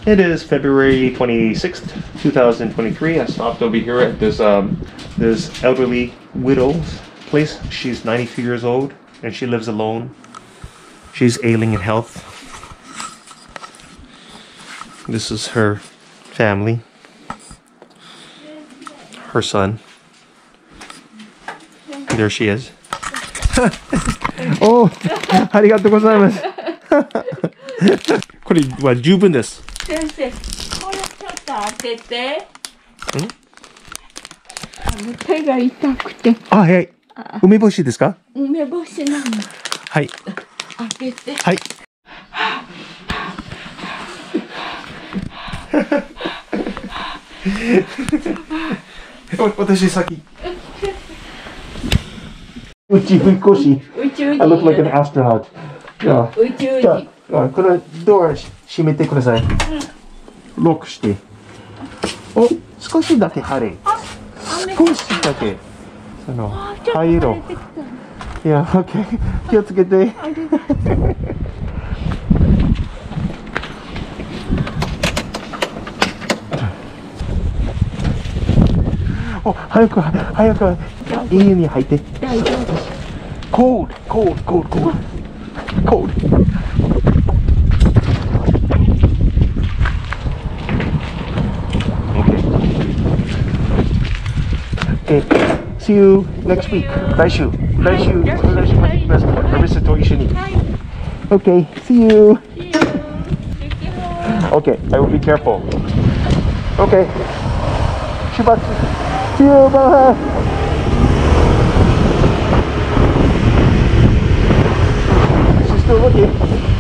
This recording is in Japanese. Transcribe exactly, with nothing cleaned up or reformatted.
It is February twenty-sixth, two thousand twenty-three. I stopped over here at this um, this elderly widow's place. She's ninety-two years old and she lives alone. She's ailing in health. This is her family. Her son. There she is. Oh, ありがとうございます。これは十分です。 先生、これちょっと当てて。ん？あの手が痛くて。 あ、はい。梅干しですか？ 梅干しなんだ。 はい。 開けて。 はい。私先。宇宙飛行士。 宇宙人。 I look like an astronaut. 宇宙人。 じゃあ、このドア閉めてください。ロックして。お、少しだけ晴れ。少しだけ。その、灰色。いや、オッケー。気をつけて。お、早く、早く、家に入って。 大丈夫。 Cold, cold, cold, cold, cold. Okay. See you next week. 来週、来週、来週またラビスと一緒に。Okay. See you. Okay. I will be careful. Okay. 出発。See you. Bye. She's still looking.